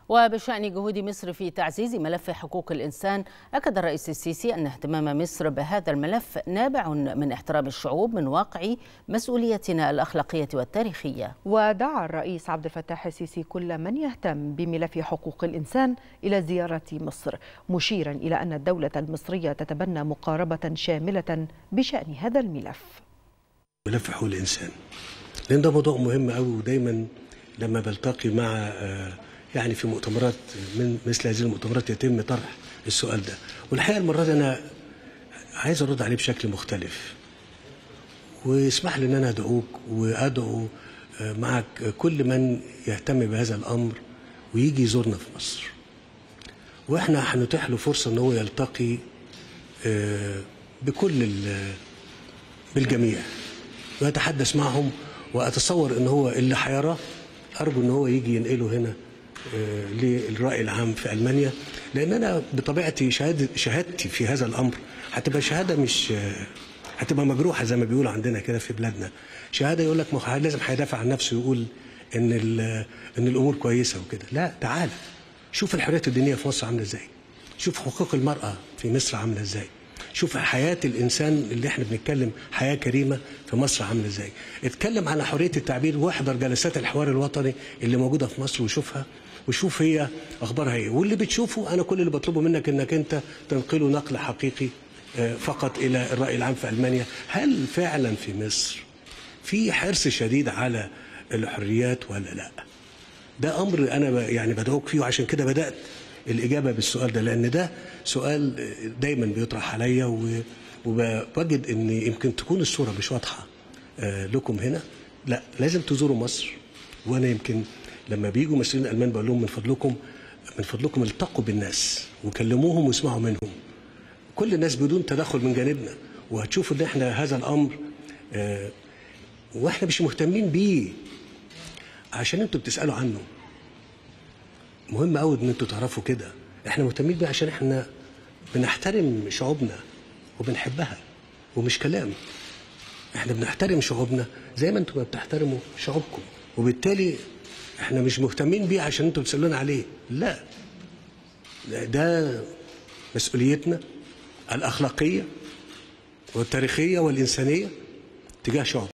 وبشأن جهود مصر في تعزيز ملف حقوق الإنسان، أكد الرئيس السيسي أن اهتمام مصر بهذا الملف نابع من احترام الشعوب من واقع مسؤوليتنا الأخلاقية والتاريخية. ودعا الرئيس عبد الفتاح السيسي كل من يهتم بملف حقوق الإنسان إلى زيارة مصر، مشيرا إلى أن الدولة المصرية تتبنى مقاربة شاملة بشأن هذا الملف. ملف حقوق الإنسان لأن ده موضوع مهم قوي، ودايما لما بلتقي مع يعني في مؤتمرات من مثل هذه المؤتمرات يتم طرح السؤال ده، والحقيقة المرة دي أنا عايز أرد عليه بشكل مختلف، واسمح لي أن أنا أدعوك وأدعو معك كل من يهتم بهذا الأمر ويجي يزورنا في مصر، وإحنا هنتيح له فرصة أن هو يلتقي بالجميع ويتحدث معهم، وأتصور أن هو اللي هيراه أرجو أن هو يجي ينقله هنا للرأي العام في ألمانيا، لأن أنا بطبيعتي شهادتي في هذا الأمر هتبقى شهادة مش هتبقى مجروحة زي ما بيقولوا عندنا كده في بلادنا، شهادة يقول لك لازم هيدافع عن نفسه ويقول إن الأمور كويسة وكده. لا، تعال شوف الحريات الدينية في مصر عاملة إزاي، شوف حقوق المرأة في مصر عاملة إزاي، شوف حياة الإنسان اللي احنا بنتكلم حياة كريمة في مصر عاملة إزاي، اتكلم على حرية التعبير واحضر جلسات الحوار الوطني اللي موجودة في مصر وشوفها وشوف هي أخبارها إيه، واللي بتشوفه أنا كل اللي بطلبه منك إنك أنت تنقله نقل حقيقي فقط إلى الرأي العام في ألمانيا. هل فعلا في مصر في حرص شديد على الحريات ولا لا؟ ده أمر أنا يعني بدعوك فيه، وعشان كده بدأت الإجابة بالسؤال ده، لأن ده سؤال دايما بيطرح عليا، وبجد إن يمكن تكون الصورة مش واضحة لكم هنا. لا، لازم تزوروا مصر، وأنا يمكن لما بيجوا مسؤولين ألمان بقول لهم من فضلكم التقوا بالناس وكلموهم واسمعوا منهم، كل الناس بدون تدخل من جانبنا، وهتشوفوا إن إحنا هذا الأمر وإحنا مش مهتمين بيه عشان أنتوا بتسألوا عنه. مهم قوي ان انتوا تعرفوا كده، احنا مهتمين بيه عشان احنا بنحترم شعوبنا وبنحبها، ومش كلام، احنا بنحترم شعوبنا زي ما انتوا بتحترموا شعوبكم، وبالتالي احنا مش مهتمين بيه عشان انتوا بتسألونا عليه، لا، ده مسؤوليتنا الأخلاقية والتاريخية والإنسانية تجاه شعوب.